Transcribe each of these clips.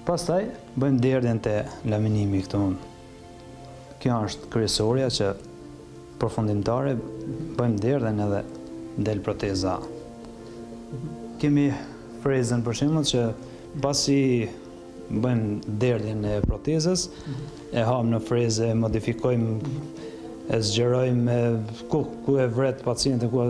Pastaj bëjmë derdhjen te laminimi këtu. Kjo është kryesorja që përfundimtare bëjmë derdhjen edhe del proteza. Kemi frezën për shembull që pasi bëjmë derdhjen e protezës, e hapmë në frezë, e modifikojmë, e zgjerojmë ku e vret pacienti, ku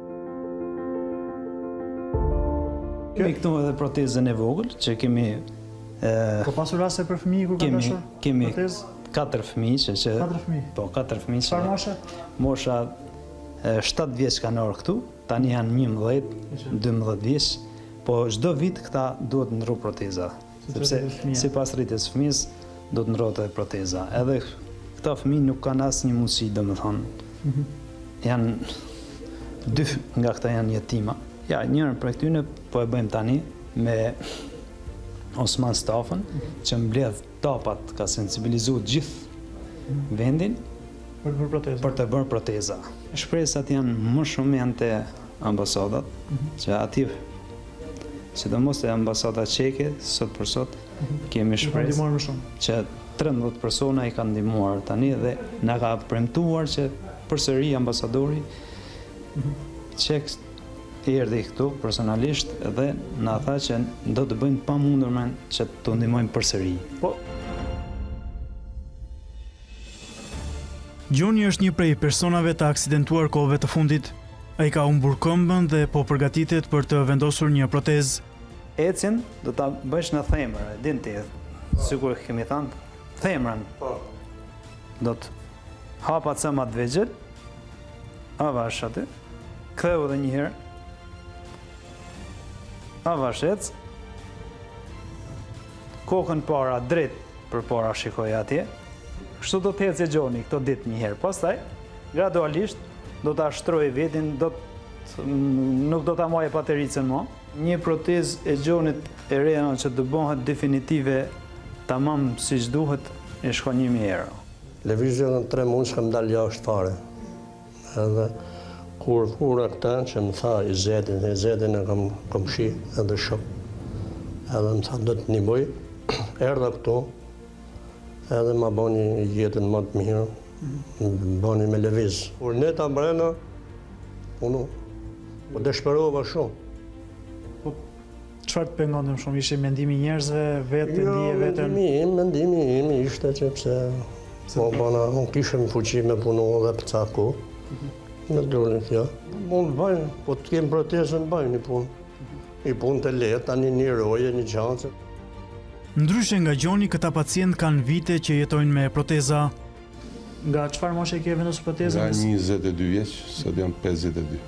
kemi këtu edhe protezën e vogël që kemi. Po pasur raste për fëmijë kur kanë dashur? Kemi 4 fëmijë që 4 fëmijë. Po 4 fëmijë. Çfarë moshe? Mosha 7 vjeç kanë orë këtu, tani janë 11, 12 vjeç, po çdo vit këta duhet ndru proteza, sepse sipas rritjes së fëmijës do të ndrohet edhe proteza. Edhe këta fëmijë nuk kanë asnjë mundësi, domethënë. Janë 2 nga këta janë jetima. Ja, njërën për këtyne po e bëjmë tani me Osman Stafën, që mbledh tapat, ka sensibilizuar gjithë vendin për të bërë proteza. Shpresat janë më shumë janë te ambasadat, që aty, sidomos te ambasada çeke, sot për sot, kemi shpresë që 13 persona i kanë ndihmuar tani dhe na ka premtuar që përsëri ambasadori çek erdhi këtu personalisht dhe na tha që do të bëjnë pamundurmen që të ndihmojnë përsëri. Gjoni është një prej personave të aksidentuar kohëve të fundit. Ai ka humbur këmbën dhe po përgatitet për të vendosur një protezë. Ecin do ta bësh në themër, e din ti, sikur kemi thënë, themrën. Do të hapa camat vegjël, avash aty, ktheu edhe një herë, avashec, kokën para drejt për para shikoj atje. Kështu do të ecë Gjoni këto ditë një herë. Pastaj, gradualisht, do të ashtroj vetin, nuk do të amaj patericën më. Një protezë e Gjonit e reja që të bëhet definitive tamam si që duhet, e shkon 1.000 euro. Lëvizja në 3 mund s'kam dalë jashtë fare. Edhe kur thura këta që më tha Izetin e kam shi edhe shok. Edhe më tha do të ndihmoj, erdha këtu, edhe ma bani jetën më të mirë, bani me lëviz. Kur ne ta brena, po dëshpërova shumë. Po çfarë të pengonte më shumë? Ishte mendimi i njerëzve, vetë ndije vetën? Mendimi im ishte që pse unë kishem fuqi me punu edhe për ca kohë. Në dronin kjo. Mund bëjnë, po të kemë protezën bëjnë një punë. Një punë të letë, tani një roje, një gjancë. Ndryshe nga Gjoni, këta pacient kanë vite që jetojnë me proteza. Nga çfarë moshe ke vendosur protezën? Nga 22 vjeç, sot jam 52.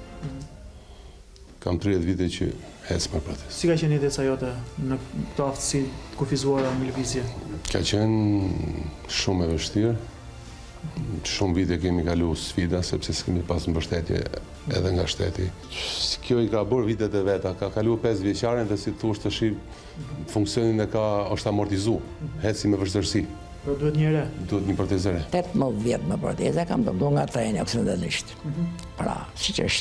Kam 30 vite që ec me protezë. Si ka qenë jetesa jote në këto aftësi të kufizuara me lëvizje? Ka qenë shumë e vështirë. Shumë vite kemi kalu sfida, sepse s'kemi pas mbështetje edhe nga shteti. Kjo i ka bërë vitet e veta, ka kalu 5 vjeqaren dhe si thush të shi funksionin e ka është amortizu, heci me vështërsi. Pro duhet një re? Duhet një protezëre. 18 vjetë me proteza kam të mdo nga trejnë aksidentalisht. Pra, si që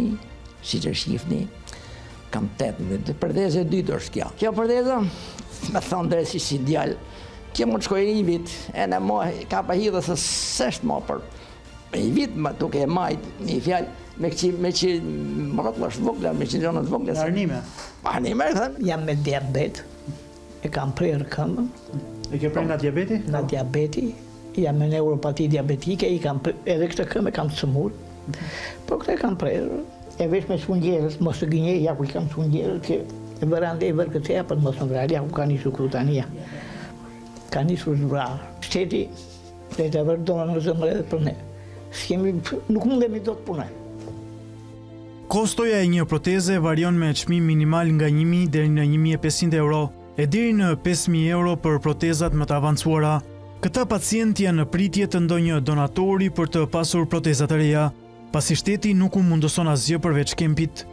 shifni, kam 18, protezë e dytë është kjo. Kjo proteza, me thonë drejt si djallë, kjo më të shkoj një vit, e në mo ka pa hidhe se sështë mo për një vit tuk e majt, një fjallë, me që mërotlash vogla, me që gjonët vogla. Në arnime? Arnime, jam me diabet, e kam prerë këmbën. E ke prerë nga diabeti? Nga diabeti, jam me neuropati diabetike, edhe këtë këmbë kam sëmur, po këtë kam prerë, e vesh me sfungjerës, mos të gënje, ja ku i kam sfungjerës, që e vërande e vërë këtë për mos në vrarë, ja ku ka një krutania. Ka njësur zvrarë. Shteti dhe të vërdojnë në zëmër edhe për ne. Nuk mundemi do të punoj. Kostoja e një proteze varion me çmim minimal nga 1.000 deri në 1.500 euro e deri në 5.000 euro për protezat më të avancuara. Këta pacient janë në pritje të ndonjë donatori për të pasur protezat e reja, pasi shteti nuk u mundëson asgjë përveç kempit.